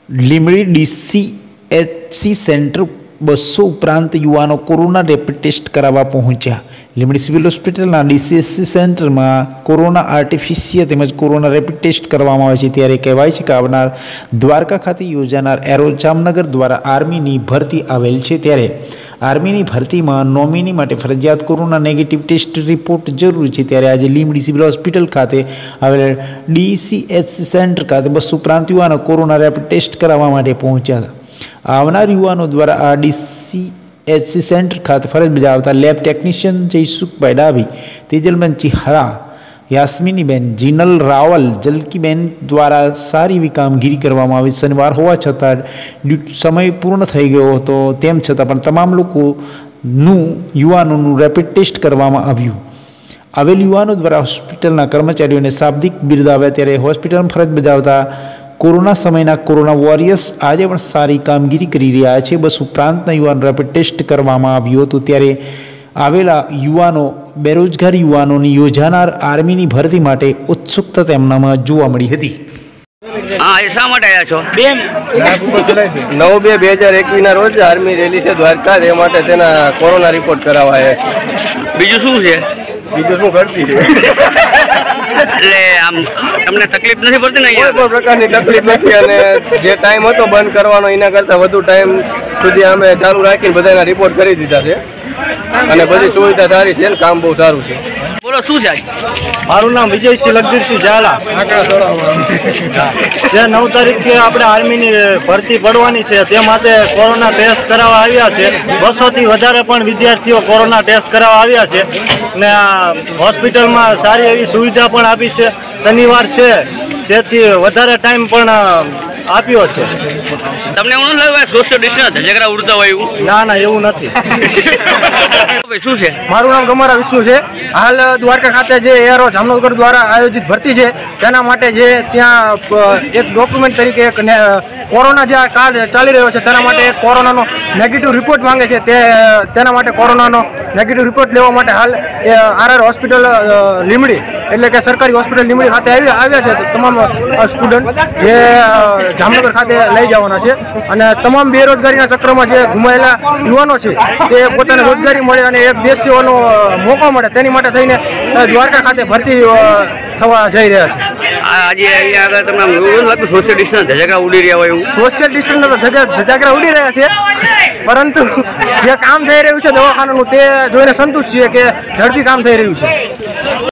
Limdi DCHC centre 200 उपरांत युवाओं corona rapid test करावा पहुंचा। લીમડી સિવિલ હોસ્પિટલના DCHC સેન્ટરમાં કોરોના આર્ટિફિશિયલ તેમજ કોરોના રેપિડ ટેસ્ટ કરવામાં આવે છે। ત્યારે કહેવાય છે કે આવનાર દ્વારકા ખાતે યોજાનાર જામનગર દ્વારા આર્મીની ભરતી આવેલ છે। ત્યારે આર્મીની ભરતીમાં નોમિની માટે ફરજિયાત કોરોના નેગેટિવ ટેસ્ટ રિપોર્ટ જરૂરી છે। ત્યારે આજે લીમડી સિવિલ હોસ્પિટલ ખાતે આવેલ DCHC સેન્ટર ખાતે 200 ઉપરાંત યુવાનો કોરોના રેપિડ ટેસ્ટ કરાવવા માટે પહોંચ્યા હતા। આવનાર યુવાનો દ્વારા આ DCHC सेंटर खाते फरज बजावता लैब टेक्नीशियन जयसुखभाई डाभी, तेजलबेन चिहारा, यास्मिनीबेन, जीनल रावल, जलकीबेन द्वारा सारी एवी कामगीरी करवामां आवी। शनिवार होवा छतां समय पूर्ण थई गयो हतो, तेम छतां पण तमाम लोकोनुं युवानोनुं रेपिड टेस्ट करवामां आव्युं। आवेल युवानो द्वारा होस्पिટલના कर्मचारीओने शाब्दिक बिरदाव्या। त्यारे होस्पिटल फरज बजावता कोरोना समयना कोरोना वॉरियर्स आज पण सारी कामगीरी करी रह्या छे। 200 उपरांतना युवान रेपिड टेस्ट करवामां आव्युं हतुं। त्यारे आवेला युवानो बेरोजगार युवानोनी योजानार आर्मीनी भरती माटे उत्सुकता तेमनामां जोवा मळी हती। हाँ, शा माटे आव्या छो? 9/2/2021 ना रोज आर्मी रेली छे द्वारका, ए माटे तेना कोरोना रिपोर्ट कराववा आव्या छे। बीजुं शुं छे? बीजुं शुं करती छे? એટલે આમ તમને તકલીફ નથી પડતી ને? કોઈ પણ પ્રકારની તકલીફ નથી અને જે ટાઈમ હતો બંધ કરવાનો એના કરતાં વધુ ટાઈમ સુધી અમે ચાલુ રાખીને બધાના રિપોર્ટ કરી દીધા છે અને બધી સુવિધા સારી છે ને કામ બહુ સારું છે। બોલો શું છે? મારું નામ વિજયસિંહ લગદીરસિંહ ઝાલા। જે 9 તારીખે આપણે આર્મીની ભરતી પડવાની છે તે માટે કોરોના ટેસ્ટ કરાવવા આવ્યા છે। 200 થી વધારે પણ વિદ્યાર્થીઓ કોરોના ટેસ્ટ કરાવવા આવ્યા છે ને આ હોસ્પિટલમાં સારી એવી સુવિધા પણ આપી છે। શનિવાર છે તેથી વધારે ટાઈમ પણ આપ્યો છે। તમને એવું ન લાગે સોશિયલ ડિસ્ટન્સ ઝઘડા ઉડતા હોય એવું? ના ના, એવું નથી। શું છે? મારું નામ ગમારા વિષ્ણુ છે। હાલ દ્વારકા ખાતે જે એઆરઓ જામનગર દ્વારા આયોજિત ભરતી છે તેના માટે જે ત્યાં એક ડોક્યુમેન્ટ તરીકે એક કોરોના જે આ કાળ ચાલી રહ્યો છે તેના માટે એક કોરોનાનો નેગેટિવ રિપોર્ટ માંગે છે। તેના માટે કોરોનાનો નેગેટિવ રિપોર્ટ લેવા માટે હાલ આરઆર હોસ્પિટલ લીમડી એટલે કે સરકારી હોસ્પિટલ લીમડી ખાતે આવ્યા છે તમામ સ્ટુડન્ટ જે જામનગર ખાતે લઈ જવાના છે અને તમામ બેરોજગારીના ચક્રમાં જે ગુમાયેલા યુવાનો છે તે પોતાને રોજગારી મળે અને એક દેશ સેવાનો મોકો મળે તેની માટે થઈને દ્વારકા ખાતે ભરતી થવા જઈ રહ્યા છે। આજે અહીંયા આગળ તમને એવું લાગતું સોશિયલ ડિસ્ટન્સ ઝઘડા ઉડી રહ્યા હોય એવું? સોશિયલ ડિસ્ટન્સ ધજાગરા ઉડી રહ્યા છે, પરંતુ જે કામ થઈ રહ્યું છે દવાખાનાનું તે જોઈને સંતુષ્ટ છીએ કે ઝડપી કામ થઈ રહ્યું છે।